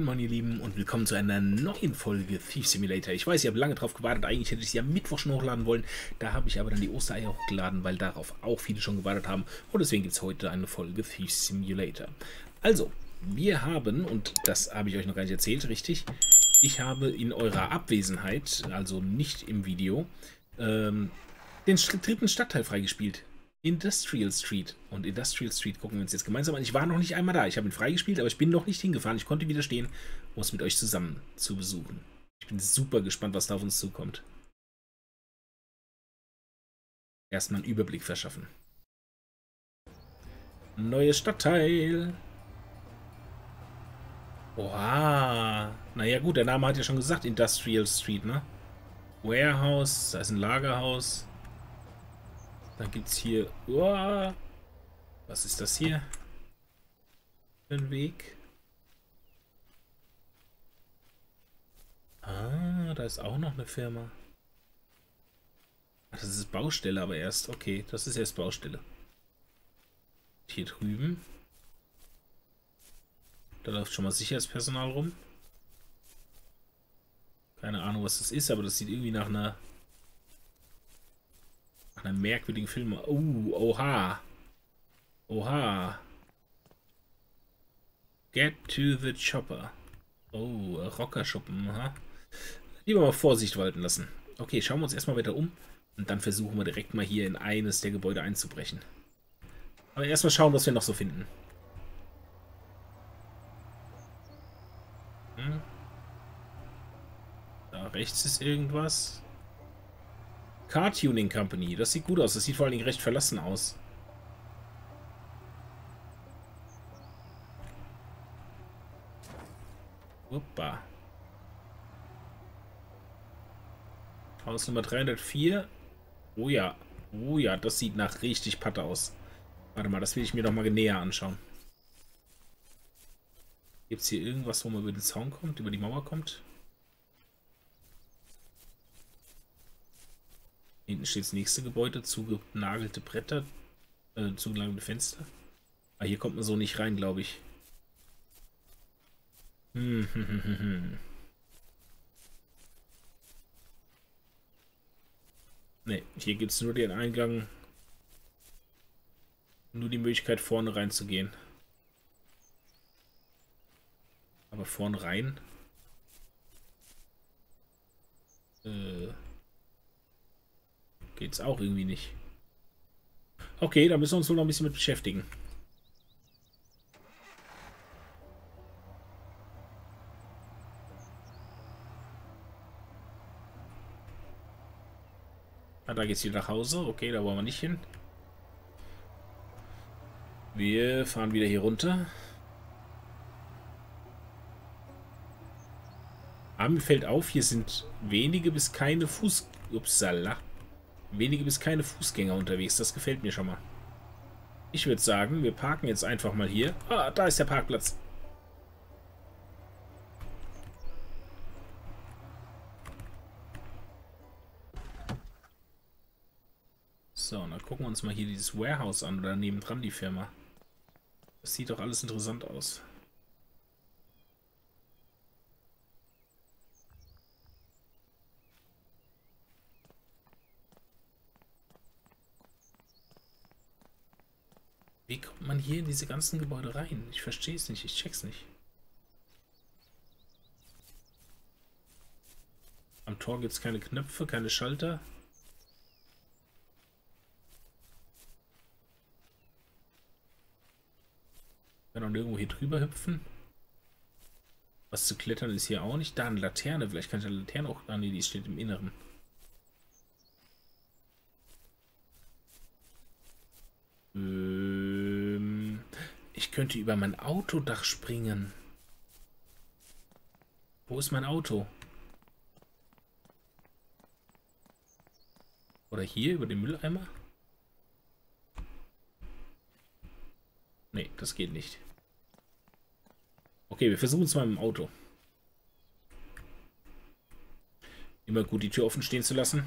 Moin ihr Lieben und willkommen zu einer neuen Folge Thief Simulator. Ich weiß, ihr habt lange drauf gewartet, eigentlich hätte ich sie am Mittwoch schon hochladen wollen. Da habe ich aber dann die Ostereier hochgeladen, weil darauf auch viele schon gewartet haben. Und deswegen gibt es heute eine Folge Thief Simulator. Also, wir haben, und das habe ich euch noch gar nicht erzählt, richtig, ich habe in eurer Abwesenheit, also nicht im Video, den dritten Stadtteil freigespielt. Industrial Street. Und Industrial Street gucken wir uns jetzt gemeinsam an. Ich war noch nicht einmal da. Ich habe ihn freigespielt, aber ich bin noch nicht hingefahren. Ich konnte widerstehen, um es mit euch zusammen zu besuchen. Ich bin super gespannt, was da auf uns zukommt. Erstmal einen Überblick verschaffen. Neues Stadtteil. Oha. Naja gut, der Name hat ja schon gesagt, Industrial Street, ne? Warehouse, da ist ein Lagerhaus. Dann gibt es hier... Oh, was ist das hier? Für ein Weg? Ah, da ist auch noch eine Firma. Ach, das ist Baustelle aber erst. Okay, das ist erst Baustelle. Hier drüben. Da läuft schon mal Sicherheitspersonal rum. Keine Ahnung, was das ist, aber das sieht irgendwie nach einer merkwürdigen Film. Oha. Oha. Get to the chopper. Oh, Rockerschuppen. Aha. Lieber mal Vorsicht walten lassen. Okay, schauen wir uns erstmal weiter um. Und dann versuchen wir direkt mal hier in eines der Gebäude einzubrechen. Aber erstmal schauen, was wir noch so finden. Da rechts ist irgendwas. Car Tuning Company. Das sieht gut aus. Das sieht vor allen Dingen recht verlassen aus. Hoppa. Haus Nummer 304. Oh ja. Oh ja, das sieht nach richtig Patte aus. Warte mal, das will ich mir doch mal näher anschauen. Gibt es hier irgendwas, wo man über den Zaun kommt, über die Mauer kommt? Hinten steht das nächste Gebäude, zugenagelte Bretter, zugenagelte Fenster. Ah, hier kommt man so nicht rein, glaube ich. Ne, hier gibt es nur den Eingang, nur die Möglichkeit vorne reinzugehen. Aber vorne rein? Geht's auch irgendwie nicht. Okay, da müssen wir uns wohl noch ein bisschen mit beschäftigen. Ah, da geht's wieder nach Hause. Okay, da wollen wir nicht hin. Wir fahren wieder hier runter. Aber mir fällt auf, hier sind wenige bis keine wenige bis keine Fußgänger unterwegs. Das gefällt mir schon mal. Ich würde sagen, wir parken jetzt einfach mal hier. Ah, da ist der Parkplatz. So, und dann gucken wir uns mal hier dieses Warehouse an oder nebendran die Firma. Das sieht doch alles interessant aus. Wie kommt man hier in diese ganzen Gebäude rein? Ich verstehe es nicht, ich check's nicht. Am Tor gibt es keine Knöpfe, keine Schalter. Kann auch nirgendwo hier drüber hüpfen. Was zu klettern ist hier auch nicht. Da eine Laterne, vielleicht kann ich eine Laterne auch... Ah ne, die steht im Inneren. Ich könnte über mein Autodach springen. Wo ist mein Auto? Oder hier über den Mülleimer? Nee, das geht nicht. Okay, wir versuchen es mal mit dem Auto. Immer gut, die Tür offen stehen zu lassen.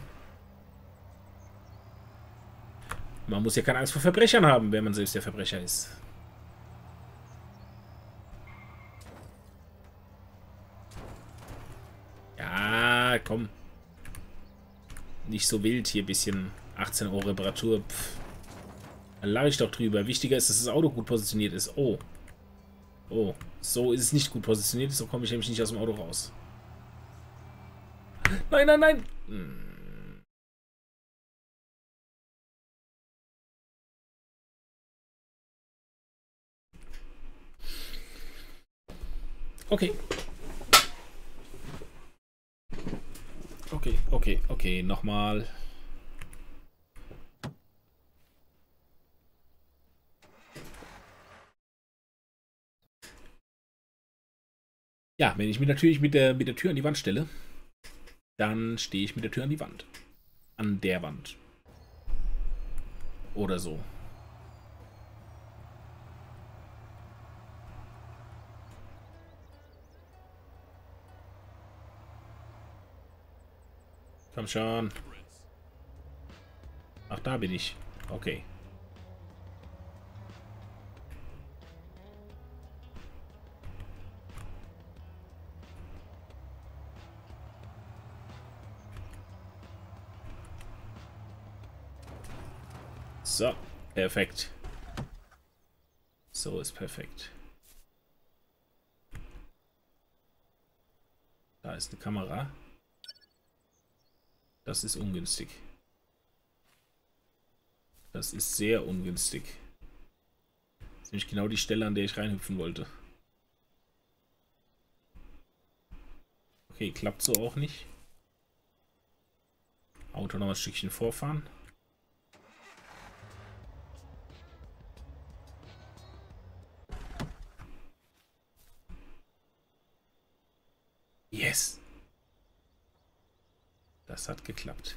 Man muss ja keine Angst vor Verbrechern haben, wenn man selbst der Verbrecher ist. Ja, komm. Nicht so wild hier, bisschen 18 Euro Reparatur. Pff. Da lache ich doch drüber. Wichtiger ist, dass das Auto gut positioniert ist. Oh. Oh. So ist es nicht gut positioniert. So komme ich nämlich nicht aus dem Auto raus. Nein, nein, nein. Okay. Okay, okay, okay. Nochmal. Ja, wenn ich mich natürlich mit der Tür an die Wand stelle, dann stehe ich mit der Tür an die Wand. An der Wand. Oder so. Komm schon. Ach, da bin ich. Okay. So, perfekt. So ist perfekt. Da ist eine Kamera. Das ist ungünstig. Das ist sehr ungünstig. Das ist nämlich genau die Stelle, an der ich reinhüpfen wollte. Okay, klappt so auch nicht. Auto noch ein Stückchen vorfahren. Yes! Das hat geklappt.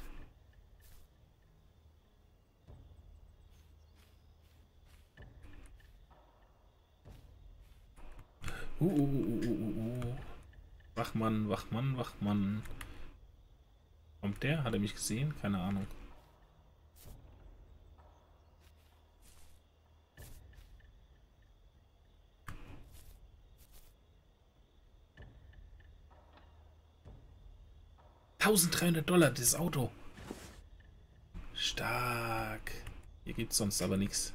Wachmann, Wachmann, Wachmann. Kommt der? Hat er mich gesehen? Keine Ahnung. $1300, dieses Auto. Stark. Hier gibt es sonst aber nichts.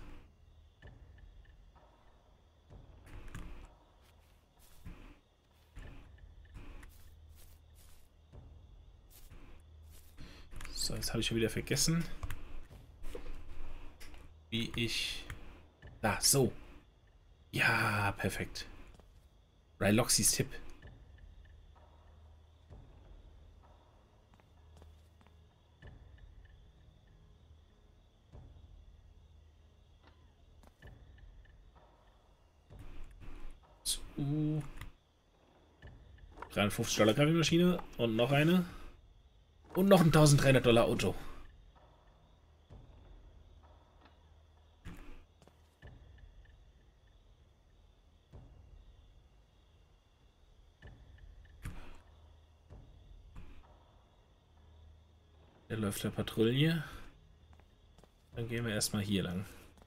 So, jetzt habe ich schon wieder vergessen, wie ich... Da, so. Ja, perfekt. Ryloxys Tipp. So. $350 Kaffeemaschine und noch eine. Und noch ein $1300 Auto. Der läuft der Patrouille. Dann gehen wir erstmal hier lang.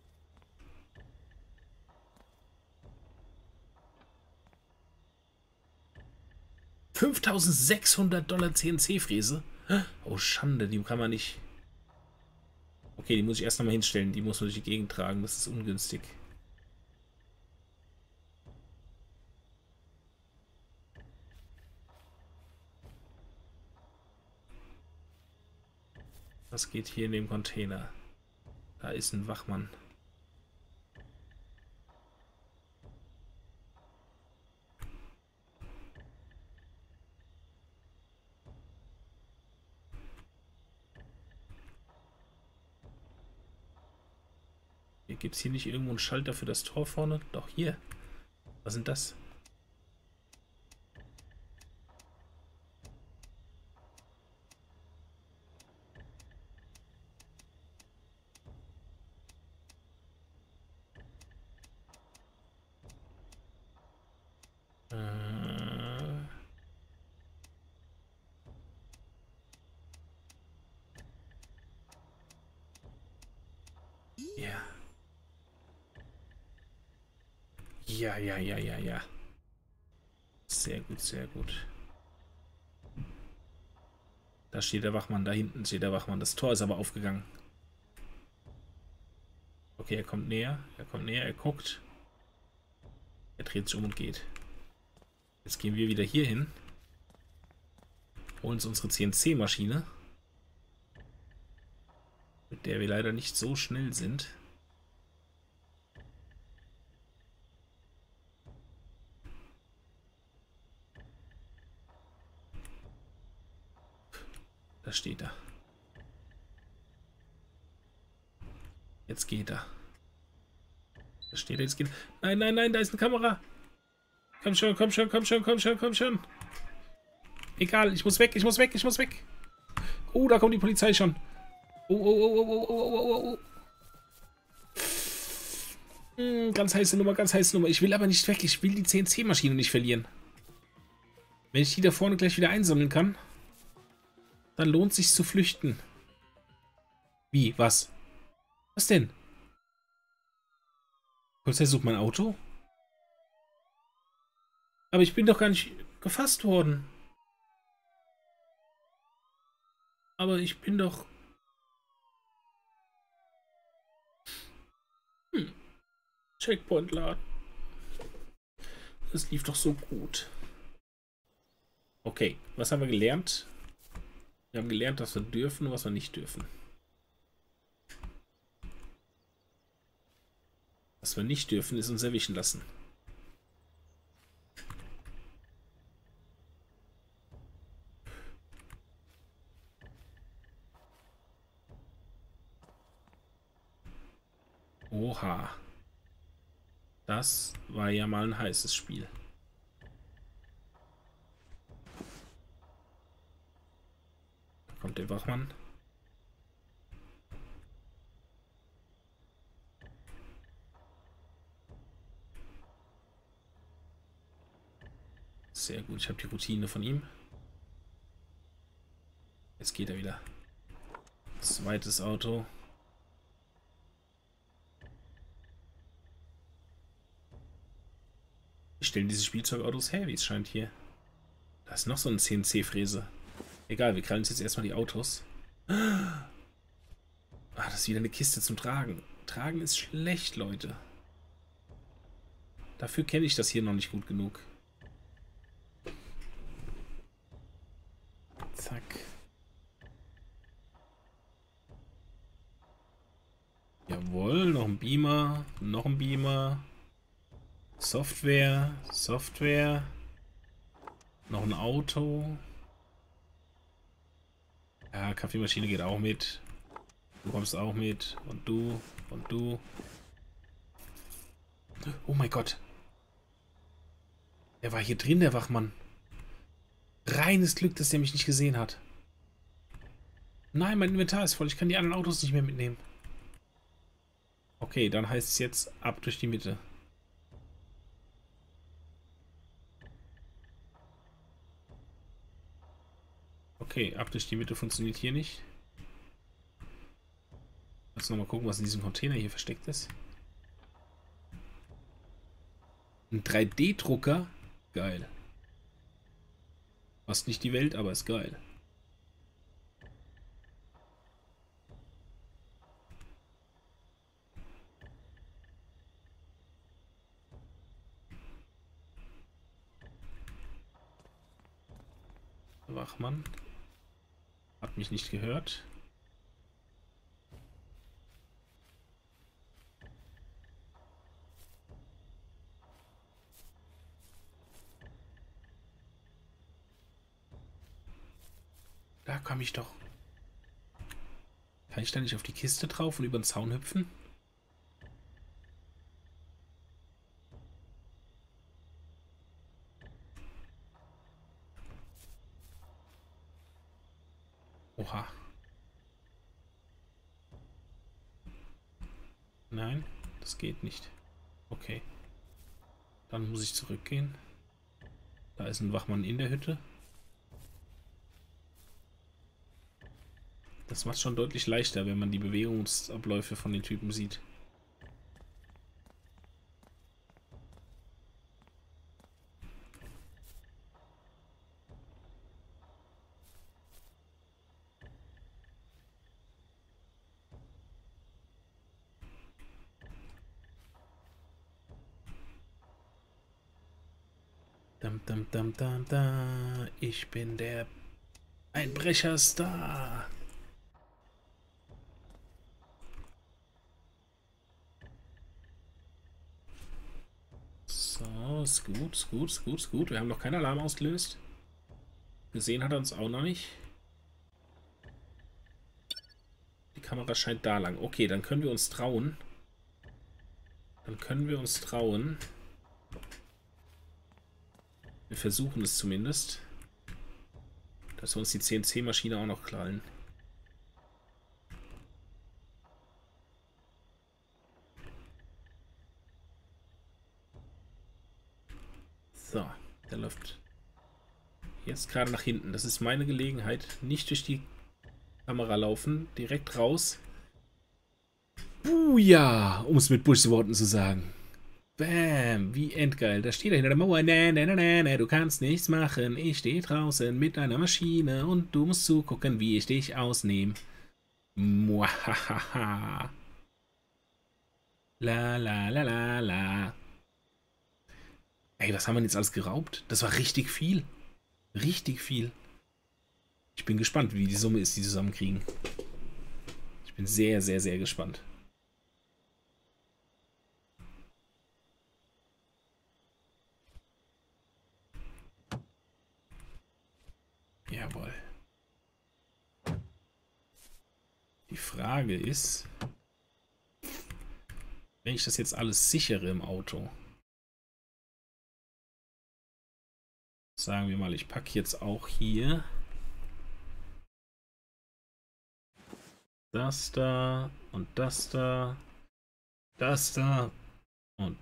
$5600 CNC-Fräse. Oh, Schande, die kann man nicht... Okay, die muss ich erst nochmal hinstellen. Die muss man durch die Gegend tragen. Das ist ungünstig. Was geht hier in dem Container? Da ist ein Wachmann. Gibt es hier nicht irgendwo einen Schalter für das Tor vorne? Doch, hier. Was sind das? Ja. Ja, ja, ja, ja, ja. Sehr gut, sehr gut. Da steht der Wachmann, da hinten steht der Wachmann. Das Tor ist aber aufgegangen. Okay, er kommt näher, er guckt. Er dreht sich um und geht. Jetzt gehen wir wieder hier hin. Holen uns unsere CNC-Maschine. Mit der wir leider nicht so schnell sind. Da steht er. Jetzt geht er. Da steht er, jetzt geht er. Nein, nein, nein, da ist eine Kamera. Komm schon, komm schon, komm schon, komm schon, komm schon. Egal, ich muss weg, ich muss weg, ich muss weg. Oh, da kommt die Polizei schon. Oh, oh, oh, oh, oh, oh, oh, oh. Ganz heiße Nummer, ganz heiße Nummer. Ich will aber nicht weg, ich will die CNC-Maschine nicht verlieren. Wenn ich die da vorne gleich wieder einsammeln kann, dann lohnt es sich zu flüchten. Wie? Was? Was denn? Polizei sucht mein Auto? Aber ich bin doch gar nicht gefasst worden. Aber ich bin doch... Checkpoint laden. Das lief doch so gut. Okay, was haben wir gelernt? Wir haben gelernt, was wir dürfen und was wir nicht dürfen. Was wir nicht dürfen, ist uns erwischen lassen. Oha. Das war ja mal ein heißes Spiel. Da kommt der Wachmann. Sehr gut, ich habe die Routine von ihm. Jetzt geht er wieder. Zweites Auto. Die stellen diese Spielzeugautos her, wie es scheint hier. Da ist noch so ein CNC-Fräse. Egal, wir krallen uns jetzt erstmal die Autos. Ah, das ist wieder eine Kiste zum Tragen. Tragen ist schlecht, Leute. Dafür kenne ich das hier noch nicht gut genug. Zack. Jawohl, noch ein Beamer, noch ein Beamer. Software, Software. Noch ein Auto. Ja, Kaffeemaschine geht auch mit. Du kommst auch mit. Und du. Und du. Oh mein Gott. Er war hier drin, der Wachmann. Reines Glück, dass der mich nicht gesehen hat. Nein, mein Inventar ist voll. Ich kann die anderen Autos nicht mehr mitnehmen. Okay, dann heißt es jetzt ab durch die Mitte. Okay, ab durch die Mitte funktioniert hier nicht. Lass noch mal gucken, was in diesem Container hier versteckt ist. Ein 3D-Drucker? Geil. Fast nicht die Welt, aber ist geil. Wachmann hat mich nicht gehört. Da komme ich doch. Kann ich da nicht auf die Kiste drauf und über den Zaun hüpfen? Oha. Nein, das geht nicht. Okay. Dann muss ich zurückgehen. Da ist ein Wachmann in der Hütte. Das macht schon deutlich leichter, wenn man die Bewegungsabläufe von den Typen sieht. Dam, dam, dam, dam, da. Ich bin der Einbrecherstar. So, ist gut, ist gut, ist gut, ist gut. Wir haben noch keinen Alarm ausgelöst. Gesehen hat er uns auch noch nicht. Die Kamera scheint da lang. Okay, dann können wir uns trauen. Dann können wir uns trauen. Wir versuchen es zumindest. Dass wir uns die CNC-Maschine auch noch krallen. So, der läuft jetzt gerade nach hinten. Das ist meine Gelegenheit. Nicht durch die Kamera laufen. Direkt raus. Ja, um es mit Bush-Worten zu sagen. Bam, wie endgeil. Da steht er hinter der Mauer. Du kannst nichts machen. Ich stehe draußen mit einer Maschine und du musst zugucken, wie ich dich ausnehme. Muahaha. La la la la la. Ey, was haben wir jetzt alles geraubt? Das war richtig viel. Richtig viel. Ich bin gespannt, wie die Summe ist, die sie zusammenkriegen. Ich bin sehr, sehr, sehr gespannt. Jawohl. Die Frage ist, wenn ich das jetzt alles sichere im Auto, sagen wir mal, ich packe jetzt auch hier das da und das da, das da und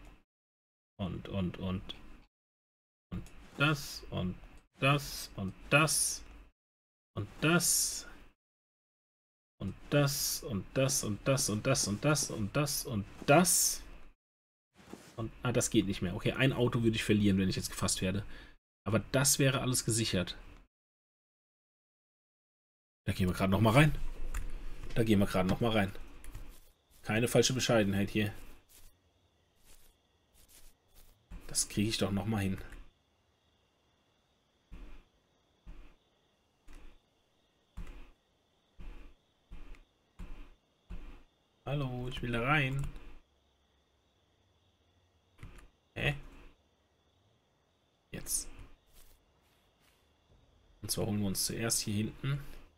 das und das und das und das und das und das und das und das und das und das und das und das geht nicht mehr. Okay, ein Auto würde ich verlieren, wenn ich jetzt gefasst werde. Aber das wäre alles gesichert. Da gehen wir gerade noch mal rein. Da gehen wir gerade noch mal rein. Keine falsche Bescheidenheit hier. Das kriege ich doch noch mal hin. Hallo, ich will da rein. Hä? Jetzt. Und zwar holen wir uns zuerst hier hinten.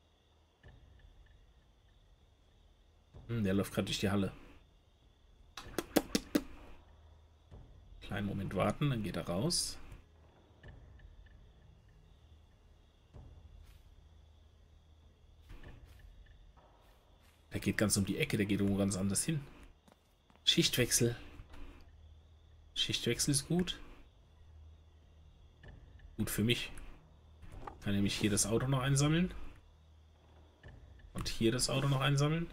Der läuft gerade durch die Halle. Kleinen Moment warten, dann geht er raus. Der geht ganz um die Ecke, der geht irgendwo ganz anders hin. Schichtwechsel. Schichtwechsel ist gut. Gut für mich. Kann nämlich hier das Auto noch einsammeln. Und hier das Auto noch einsammeln.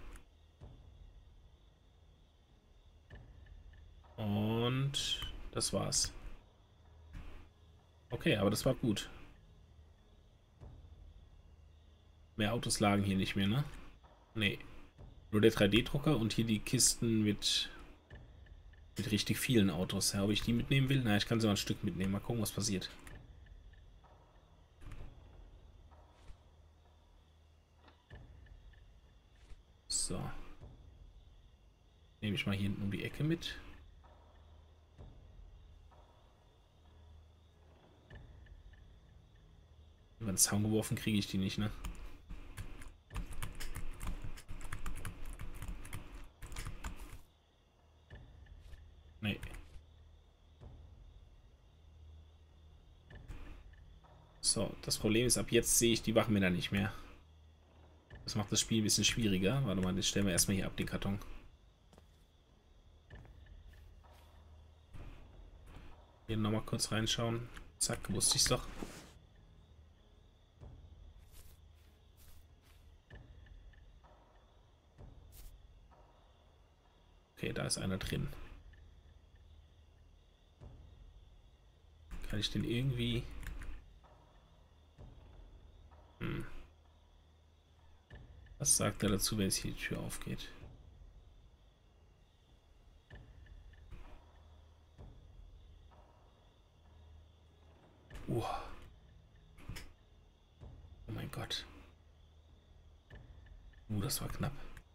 Und das war's. Okay, aber das war gut. Mehr Autos lagen hier nicht mehr, ne? Nee. Nur der 3D-Drucker und hier die Kisten mit richtig vielen Autos. Ja, ob ich die mitnehmen will? Na, ich kann so ein Stück mitnehmen. Mal gucken, was passiert. So. Nehme ich mal hier hinten um die Ecke mit. Über den Zaun geworfen kriege ich die nicht, ne? Nee. So, das Problem ist, ab jetzt sehe ich die Wachmänner nicht mehr. Das macht das Spiel ein bisschen schwieriger. Warte mal, das stellen wir erstmal hier ab, den Karton. Hier nochmal kurz reinschauen. Zack, wusste ich's doch. Okay, da ist einer drin. Kann ich den irgendwie... Was sagt er dazu, wenn jetzt hier die Tür aufgeht? Das war knapp.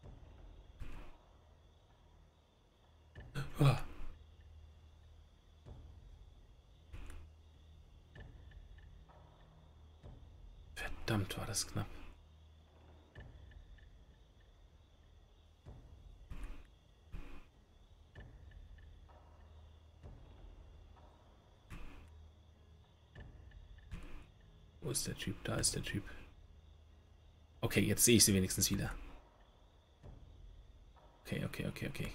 Oh. Verdammt, war das knapp. Wo ist der Typ? Da ist der Typ. Okay, jetzt sehe ich sie wenigstens wieder. Okay. Okay,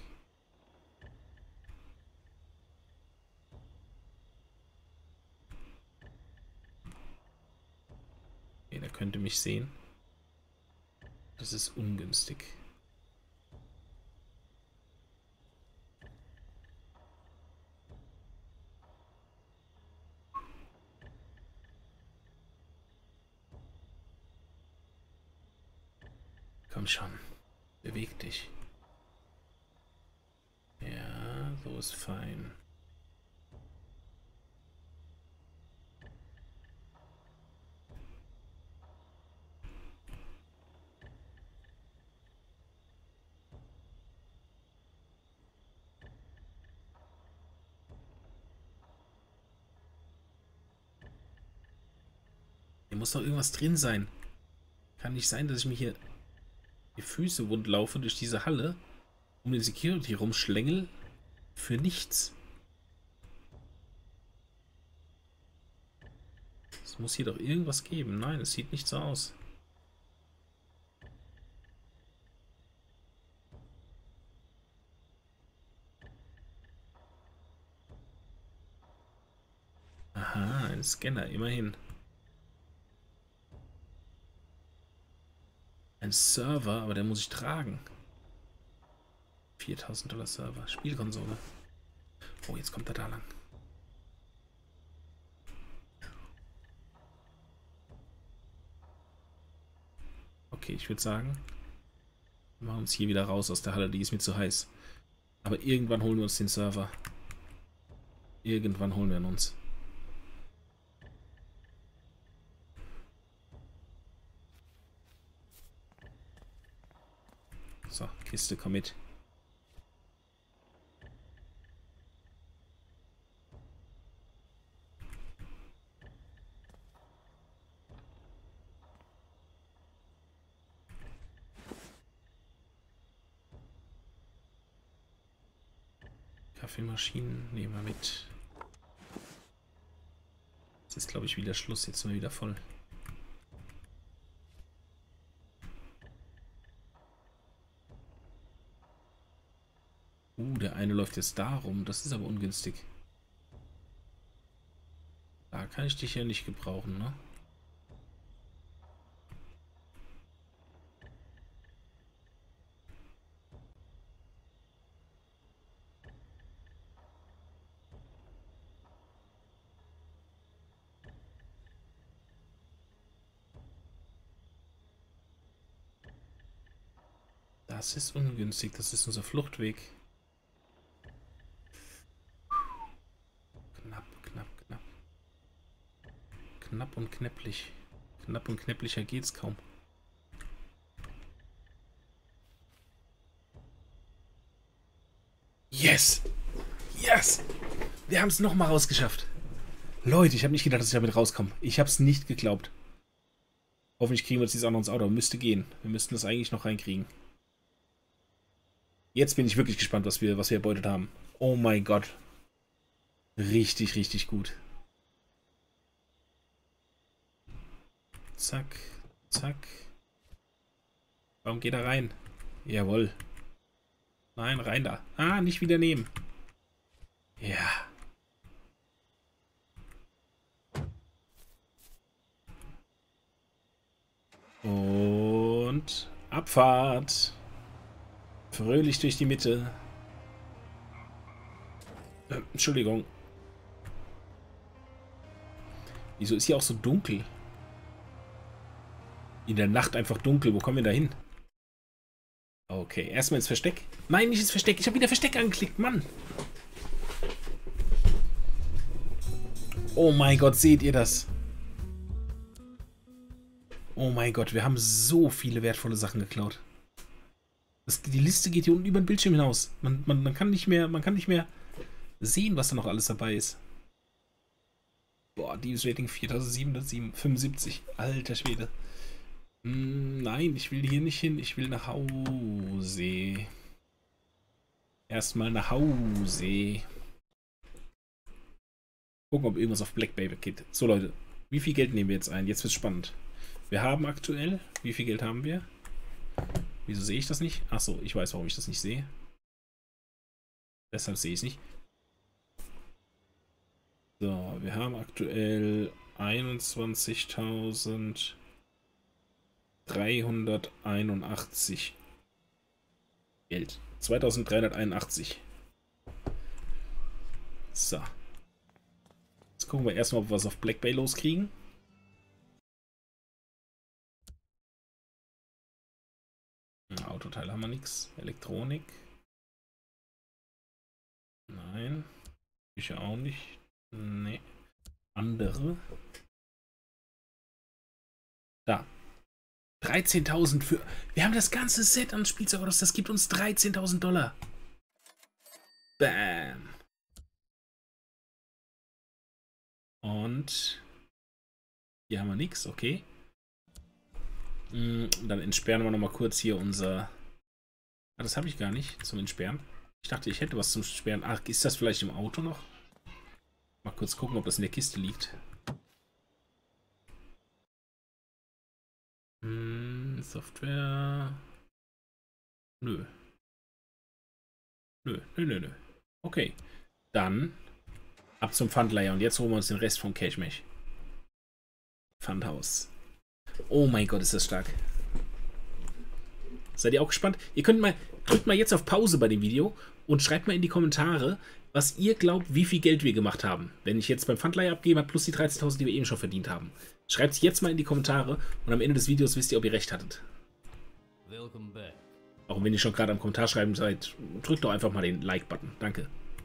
der könnte mich sehen. Das ist ungünstig. Komm schon. Beweg dich. Ja, so ist fein. Hier muss doch irgendwas drin sein. Kann nicht sein, dass ich mir hier die Füße wund laufe durch diese Halle, um den Security rumschlängel für nichts. Es muss hier doch irgendwas geben. Nein, es sieht nicht so aus. Aha, ein Scanner, immerhin. Ein Server, aber der muss ich tragen. 4.000 $ Server. Spielkonsole. Oh, jetzt kommt er da lang. Okay, ich würde sagen, wir machen uns hier wieder raus aus der Halle. Die ist mir zu heiß. Aber irgendwann holen wir uns den Server. Irgendwann holen wir ihn uns. So, Kiste, komm mit. Kaffeemaschinen nehmen wir mit. Jetzt ist, glaube ich, wieder Schluss. Jetzt sind wir wieder voll. Der eine läuft jetzt da rum. Das ist aber ungünstig. Da kann ich dich ja nicht gebrauchen, ne? Das ist ungünstig. Das ist unser Fluchtweg. Knapp und knäpplich. Knapp und knäpplicher geht's kaum. Yes! Yes! Wir haben es nochmal rausgeschafft. Leute, ich habe nicht gedacht, dass ich damit rauskomme. Ich habe es nicht geglaubt. Hoffentlich kriegen wir jetzt dieses andere ins Auto. Müsste gehen. Wir müssten das eigentlich noch reinkriegen. Jetzt bin ich wirklich gespannt, was wir erbeutet haben. Oh mein Gott. Richtig, richtig gut. Zack, zack. Warum geht er rein? Jawohl. Nein, rein da. Ah, nicht wieder nehmen. Ja. Und Abfahrt. Fröhlich durch die Mitte. Entschuldigung. Wieso ist hier auch so dunkel? In der Nacht einfach dunkel. Wo kommen wir da hin? Okay, erstmal ins Versteck. Nein, nicht ins Versteck. Ich habe wieder Versteck angeklickt, Mann. Oh mein Gott, seht ihr das? Oh mein Gott, wir haben so viele wertvolle Sachen geklaut. Die Liste geht hier unten über den Bildschirm hinaus. Man kann nicht mehr sehen, was da noch alles dabei ist. Boah, Diebes Rating 4775. Alter Schwede. Nein, ich will hier nicht hin. Ich will nach Hause. Erstmal nach Hause. Gucken, ob irgendwas auf Black Baby geht. So, Leute. Wie viel Geld nehmen wir jetzt ein? Jetzt wird's spannend. Wir haben aktuell... Wie viel Geld haben wir? Wieso sehe ich das nicht? Achso, ich weiß, warum ich das nicht sehe. Deshalb sehe ich es nicht. So, wir haben aktuell 21.381 Geld. 2381. So. Jetzt gucken wir erstmal, ob wir was auf Black Bay loskriegen. Autoteil haben wir nichts. Elektronik. Nein. Küche auch nicht. Nee. Andere. Da. 13.000 für... Wir haben das ganze Set an Spielzeugautos. Das gibt uns 13.000 $. Bam. Und... Hier haben wir nichts. Okay. Dann entsperren wir noch mal kurz hier unser... Ah, das habe ich gar nicht zum Entsperren. Ich dachte, ich hätte was zum Sperren. Ach, ist das vielleicht im Auto noch? Mal kurz gucken, ob das in der Kiste liegt. Software... Nö. Nö. Okay. Dann ab zum Pfandleiher. Und jetzt holen wir uns den Rest vom Cashmech. Pfandhaus. Oh mein Gott, ist das stark. Seid ihr auch gespannt? Ihr könnt mal, drückt mal jetzt auf Pause bei dem Video und schreibt mal in die Kommentare, was ihr glaubt, wie viel Geld wir gemacht haben. Wenn ich jetzt beim Pfandleiher abgebe, plus die 13.000, die wir eben schon verdient haben. Schreibt es jetzt mal in die Kommentare und am Ende des Videos wisst ihr, ob ihr recht hattet. Auch wenn ihr schon gerade am Kommentar schreiben seid, drückt doch einfach mal den Like-Button. Danke.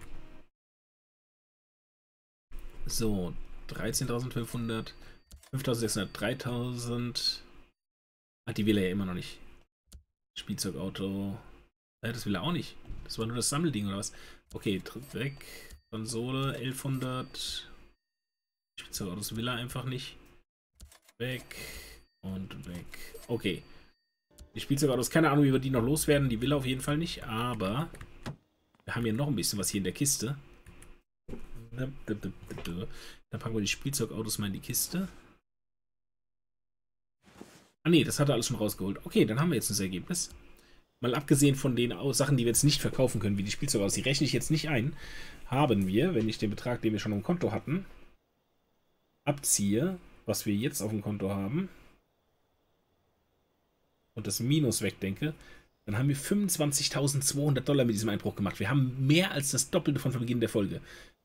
So, 13.500, 5.600, 3.000. Hat die will er ja immer noch nicht. Spielzeugauto. Das will er auch nicht. Das war nur das Sammelding oder was? Okay, tritt weg. Konsole 1100. Spielzeugautos will er einfach nicht. Weg und weg. Okay. Die Spielzeugautos, keine Ahnung, wie wir die noch loswerden. Die will er auf jeden Fall nicht, aber wir haben hier noch ein bisschen was hier in der Kiste. Dann packen wir die Spielzeugautos mal in die Kiste. Ah ne, das hat er alles schon rausgeholt. Okay, dann haben wir jetzt das Ergebnis. Mal abgesehen von den Sachen, die wir jetzt nicht verkaufen können, wie die Spielzeugautos, die rechne ich jetzt nicht ein, haben wir, wenn ich den Betrag, den wir schon auf dem Konto hatten, abziehe, was wir jetzt auf dem Konto haben, und das Minus wegdenke, dann haben wir 25.200 $ mit diesem Einbruch gemacht. Wir haben mehr als das Doppelte von Beginn der Folge.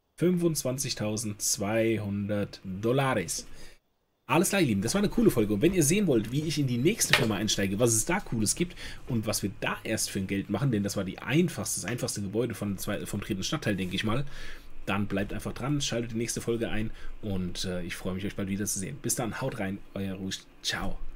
25.200 $. Alles klar, ihr Lieben, das war eine coole Folge. Und wenn ihr sehen wollt, wie ich in die nächste Firma einsteige, was es da Cooles gibt und was wir da erst für ein Geld machen, denn das war das einfachste Gebäude vom dritten Stadtteil, denke ich mal, dann bleibt einfach dran, schaltet die nächste Folge ein und ich freue mich, euch bald wiederzusehen. Bis dann, haut rein, euer Rouge. Ciao.